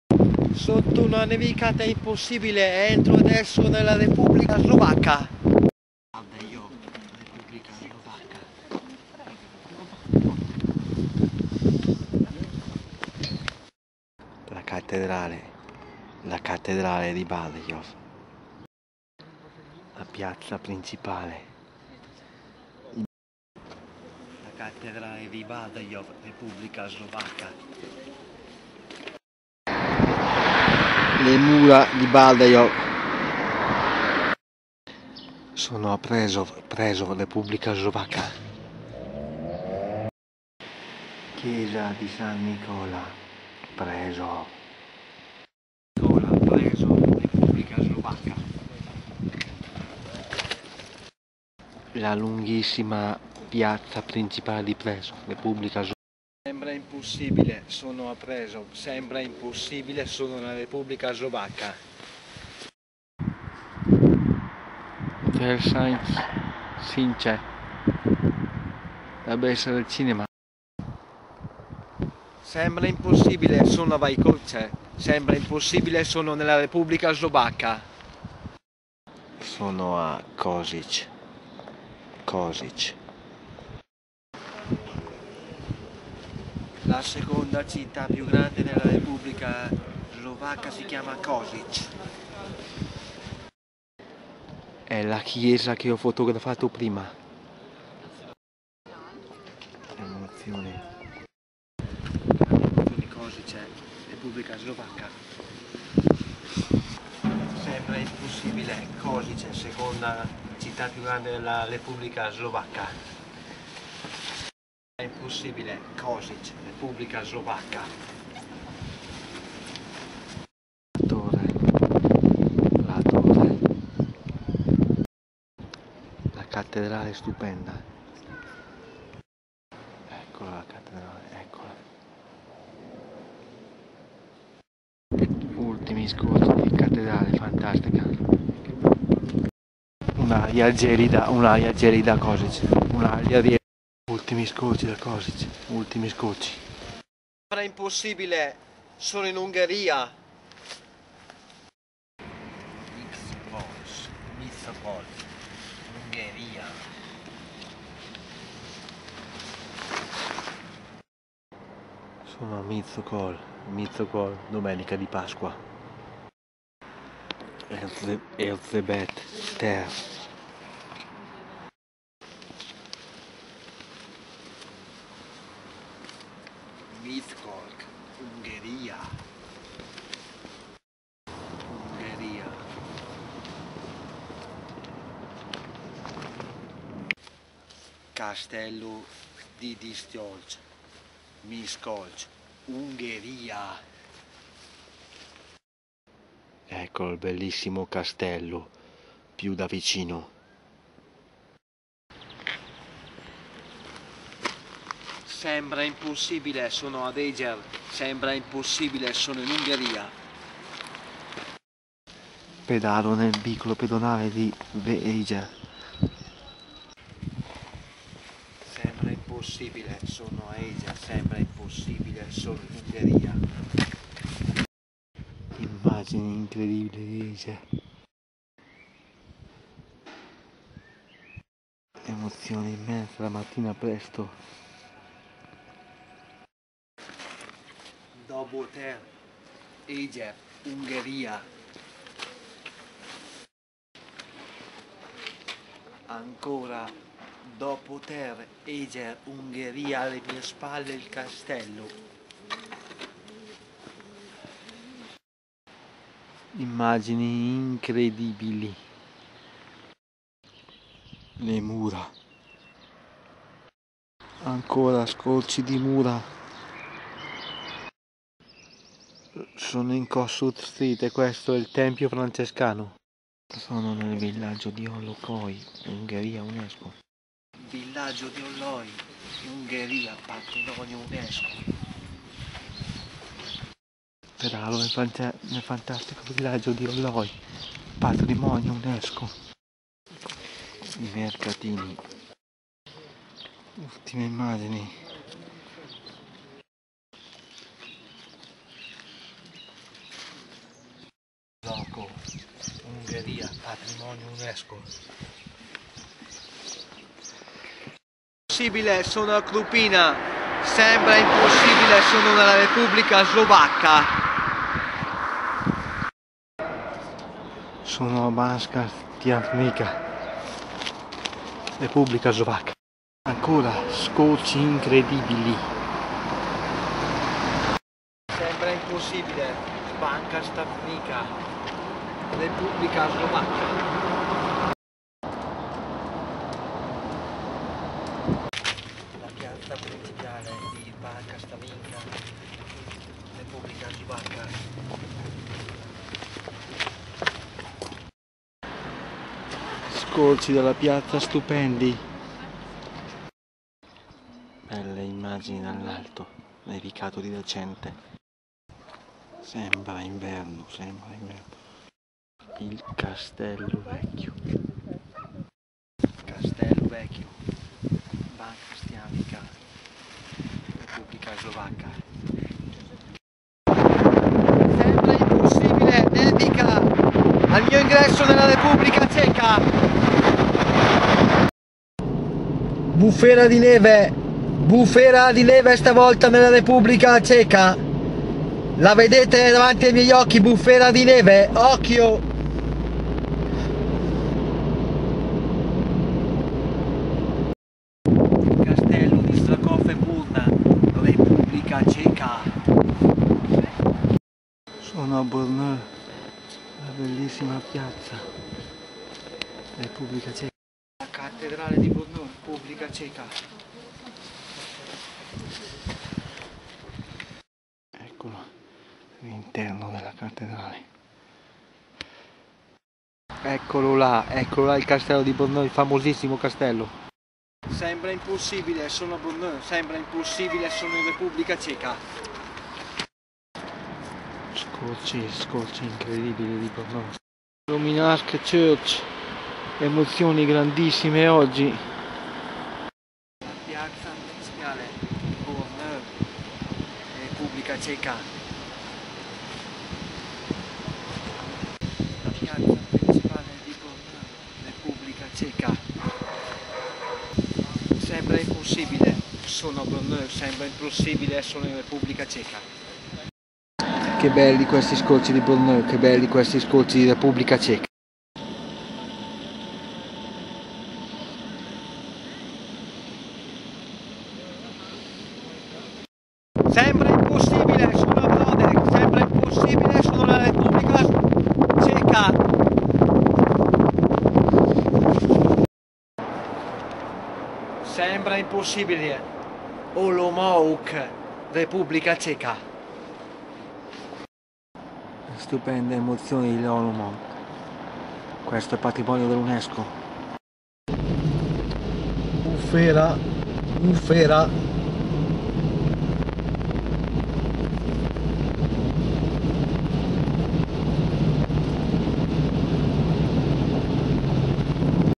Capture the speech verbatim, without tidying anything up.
Sotto una nevicata impossibile entro adesso nella Repubblica Slovacca. Guarda io, Repubblica Slovacca. La cattedrale, la cattedrale di Bardejov. La piazza principale. La cattedrale di Bardejov, Repubblica Slovacca. Le mura di Bardejov sono a Prešov, Prešov, Repubblica Slovacca. Chiesa di San Nicola, Prešov. Nicola, Prešov, Repubblica Slovacca. La lunghissima piazza principale di Prešov, Repubblica Slovacca. Sembra impossibile, sono a Prešov, sembra impossibile, sono nella Repubblica Slovacca. Hotel Saints Sinche, dovrebbe essere il cinema. Sembra impossibile, sono a Vajkovce, sembra impossibile, sono nella Repubblica Slovacca. Sono a Košice, Košice. La seconda città più grande della Repubblica Slovacca si chiama Košice. È la chiesa che ho fotografato prima. Emozione. Quindi Košice, Repubblica Slovacca. Sembra impossibile, Košice, seconda città più grande della Repubblica Slovacca. È impossibile, Košice, Repubblica Slovacca. La torre, la torre, la cattedrale stupenda. Eccola la cattedrale, eccola. Ultimi scorci di cattedrale, fantastica. Un'aria gelida, un'aria gelida a Košice, un'aria di... Ultimi scorci da Košice, ultimi scorci. Sembra impossibile, sono in Ungheria. Miskolc, Miskolc, Ungheria. Sono a Miskolc, Miskolc, domenica di Pasqua. Erzsébet terza. Miskolc, Ungheria. Ungheria. Castello di Diszolc, Miskolc, Ungheria. Ecco il bellissimo castello, più da vicino. Sembra impossibile, sono ad Eger, sembra impossibile, sono in Ungheria. Pedalo nel piccolo pedonale di Eger. Sembra impossibile, sono a Eger, sembra impossibile, sono in Ungheria. Immagini incredibili di Eger. Emozione immensa la mattina presto. Doboter, Eger, Ungheria. Ancora Doboter, Eger, Ungheria, alle mie spalle il castello. Immagini incredibili. Le mura. Ancora scorci di mura. Sono in Kossuth Street e questo è il Tempio Francescano. Sono nel villaggio di Hollókoi, Ungheria, UNESCO. Villaggio di Hollókoi, Ungheria, patrimonio UNESCO. Pedalo nel, fanta- nel fantastico villaggio di Hollókoi, patrimonio UNESCO. I mercatini. Ultime immagini. patrimonio UNESCO. Impossibile, sono a Krupina. Sembra impossibile, sono nella Repubblica Slovacca. Sono a Banska Štiavnica, Repubblica Slovacca. Ancora scorci incredibili. Sembra impossibile, Banska Štiavnica, Repubblica Slovacca. La piazza principale di Banska Štiavnica, Repubblica Slovacca. Scorci dalla piazza stupendi. Belle immagini dall'alto, nevicato di recente. Sembra inverno, sembra inverno. Il castello vecchio. Castello vecchio. Banska Štiavnica, Repubblica Slovacca. Sembra impossibile, nevica al mio ingresso nella Repubblica Ceca. Bufera di neve, bufera di neve stavolta nella Repubblica Ceca. La vedete davanti ai miei occhi, bufera di neve, occhio! Castello di Strakov e Brna, Repubblica Ceca. Sono a Brno, la bellissima piazza, Repubblica Ceca. La cattedrale di Brno, Repubblica Ceca. Eccolo, l'interno della cattedrale. Eccolo là, eccolo là il castello di Brno, il famosissimo castello. Sembra impossibile, sono a Brno, sembra impossibile, sono in Repubblica Ceca. Scorci, scorci incredibili di Brno. Luminarsk Church, emozioni grandissime oggi. La piazza principale di Brno, Repubblica Ceca. La piazza principale di Brno, Repubblica Ceca. Sembra impossibile, sono a Brno, sembra impossibile, sono in Repubblica Ceca. Che belli questi scorci di Brno, che belli questi scorci di Repubblica Ceca. Sembra impossibile, sono a Brodek, sembra impossibile, sono nella Repubblica Ceca. Sembra impossibile, Olomouc, Repubblica Ceca. Stupende emozioni di Olomouc. Questo è patrimonio dell'UNESCO. Bufera, bufera.